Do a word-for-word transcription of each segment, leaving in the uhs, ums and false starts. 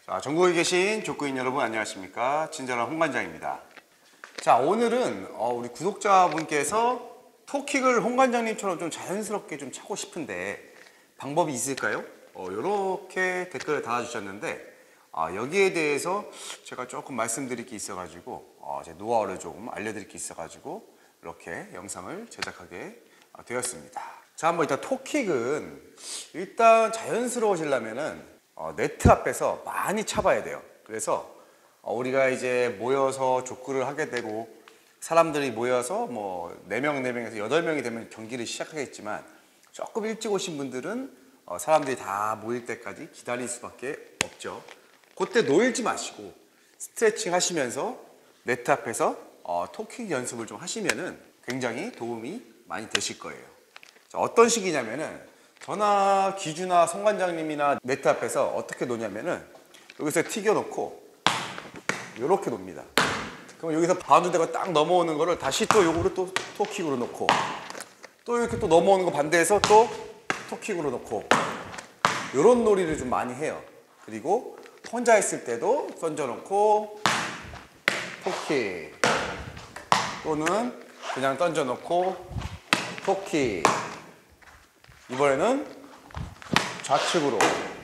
자, 전국에 계신 족구인 여러분 안녕하십니까? 친절한 홍관장입니다. 자, 오늘은 어, 우리 구독자분께서 토킥을 홍관장님처럼 좀 자연스럽게 좀 차고 싶은데 방법이 있을까요? 어, 이렇게 댓글을 달아주셨는데 어, 여기에 대해서 제가 조금 말씀드릴 게 있어가지고 어, 제 노하우를 조금 알려드릴 게 있어가지고 이렇게 영상을 제작하게 어, 되었습니다. 자, 한번 일단 토킥은 일단 자연스러워지려면은 어, 네트 앞에서 많이 차봐야 돼요. 그래서 어, 우리가 이제 모여서 족구를 하게 되고 사람들이 모여서 뭐 네 명, 네 명에서 여덟 명이 되면 경기를 시작하겠지만 조금 일찍 오신 분들은 어, 사람들이 다 모일 때까지 기다릴 수밖에 없죠. 그때 놓이지 마시고 스트레칭 하시면서 네트 앞에서 어, 토킥 연습을 좀 하시면은 굉장히 도움이 많이 되실 거예요. 자, 어떤 식이냐면은 저나 기주나 송관장님이나 네트 앞에서 어떻게 놓냐면은 여기서 튀겨놓고 이렇게 놓습니다. 그럼 여기서 바운드대가 딱 넘어오는 거를 다시 또 요거를 또 토킥으로 놓고 또 이렇게 또 넘어오는 거 반대해서 또 토킥으로 놓고 이런 놀이를 좀 많이 해요. 그리고 혼자 있을 때도 던져놓고 토킥 또는 그냥 던져놓고 토킥. 이번에는 좌측으로,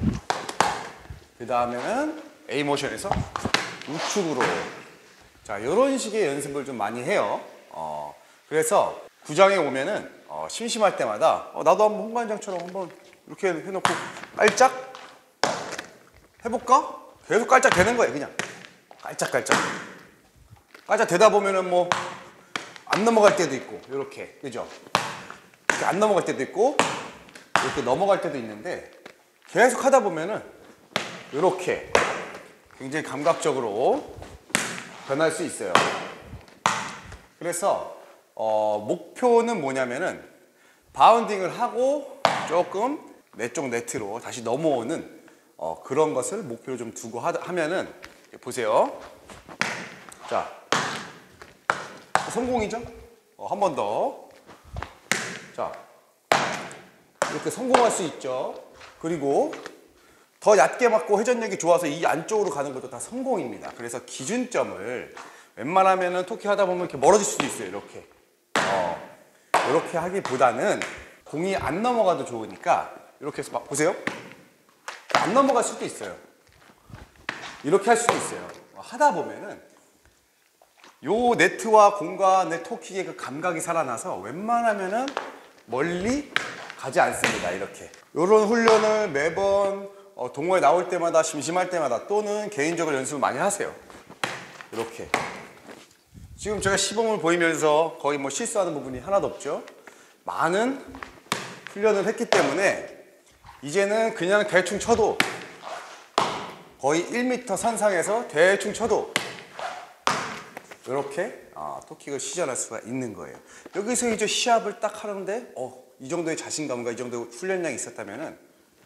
그 다음에는 A 모션에서 우측으로. 자, 이런 식의 연습을 좀 많이 해요. 어, 그래서 구장에 오면은 어, 심심할 때마다 어, 나도 한번 홍관장처럼 한번 이렇게 해놓고 깔짝 해볼까? 계속 깔짝 되는 거예요. 그냥 깔짝깔짝 깔짝 되다 보면은 뭐 안 넘어갈 때도 있고 이렇게, 그죠? 이렇게 안 넘어갈 때도 있고 이렇게 넘어갈 때도 있는데 계속 하다 보면은 이렇게 굉장히 감각적으로 변할 수 있어요. 그래서 어, 목표는 뭐냐면은 바운딩을 하고 조금 내 쪽 네트로 다시 넘어오는 어, 그런 것을 목표로 좀 두고 하, 하면은 보세요. 자, 성공이죠? 어, 한 번 더. 자, 이렇게 성공할 수 있죠. 그리고 더 얕게 맞고 회전력이 좋아서 이 안쪽으로 가는 것도 다 성공입니다. 그래서 기준점을 웬만하면 토킥 하다 보면 이렇게 멀어질 수도 있어요. 이렇게 어, 이렇게 하기보다는 공이 안 넘어가도 좋으니까 이렇게 해서 막 보세요. 안 넘어갈 수도 있어요. 이렇게 할 수도 있어요. 하다 보면은 요 네트와 공간의 토킥의 그 감각이 살아나서 웬만하면은 멀리 가지 않습니다. 이렇게 이런 훈련을 매번 어, 동호회 나올 때마다 심심할 때마다 또는 개인적으로 연습을 많이 하세요. 이렇게 지금 제가 시범을 보이면서 거의 뭐 실수하는 부분이 하나도 없죠. 많은 훈련을 했기 때문에 이제는 그냥 대충 쳐도 거의 일 미터 선상에서 대충 쳐도 이렇게 아, 토킥을 시전할 수가 있는 거예요. 여기서 이제 시합을 딱 하는데 어, 이 정도의 자신감과 이 정도의 훈련량이 있었다면은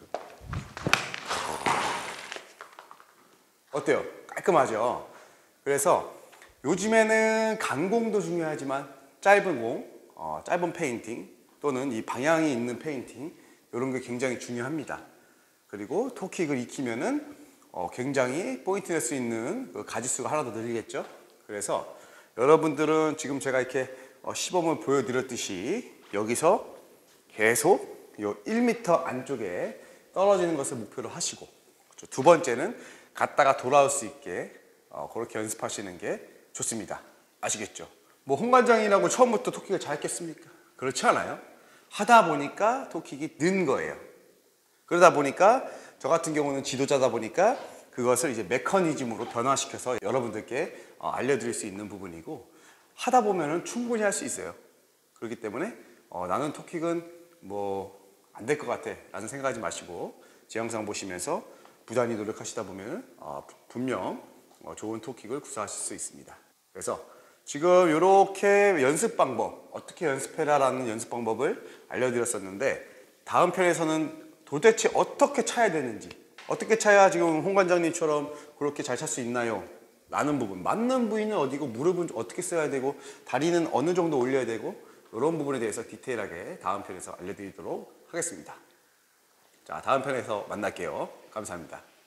어때요? 깔끔하죠? 그래서 요즘에는 강공도 중요하지만 짧은 공, 어, 짧은 페인팅 또는 이 방향이 있는 페인팅 이런 게 굉장히 중요합니다. 그리고 토킥을 익히면은 어, 굉장히 포인트 낼 수 있는 그 가지수가 하나 더 늘리겠죠? 그래서 여러분들은 지금 제가 이렇게 어, 시범을 보여드렸듯이 여기서 계속 요 일 미터 안쪽에 떨어지는 것을 목표로 하시고 두 번째는 갔다가 돌아올 수 있게 어, 그렇게 연습하시는 게 좋습니다. 아시겠죠? 뭐 홍관장이라고 처음부터 토킥을 잘했겠습니까? 그렇지 않아요. 하다 보니까 토킥이 는 거예요. 그러다 보니까 저 같은 경우는 지도자다 보니까 그것을 이제 메커니즘으로 변화시켜서 여러분들께 어, 알려드릴 수 있는 부분이고 하다 보면은 충분히 할 수 있어요. 그렇기 때문에 어, 나는 토킥은 뭐 안 될 것 같아 라는 생각하지 마시고 제 영상 보시면서 부단히 노력하시다 보면 어, 분명 어, 좋은 토킥을 구사하실 수 있습니다. 그래서 지금 이렇게 연습 방법 어떻게 연습해라 라는 연습 방법을 알려드렸었는데 다음 편에서는 도대체 어떻게 차야 되는지 어떻게 차야 지금 홍관장님처럼 그렇게 잘 찰 수 있나요? 라는 부분, 맞는 부위는 어디고 무릎은 어떻게 써야 되고 다리는 어느 정도 올려야 되고 이런 부분에 대해서 디테일하게 다음 편에서 알려드리도록 하겠습니다. 자, 다음 편에서 만날게요. 감사합니다.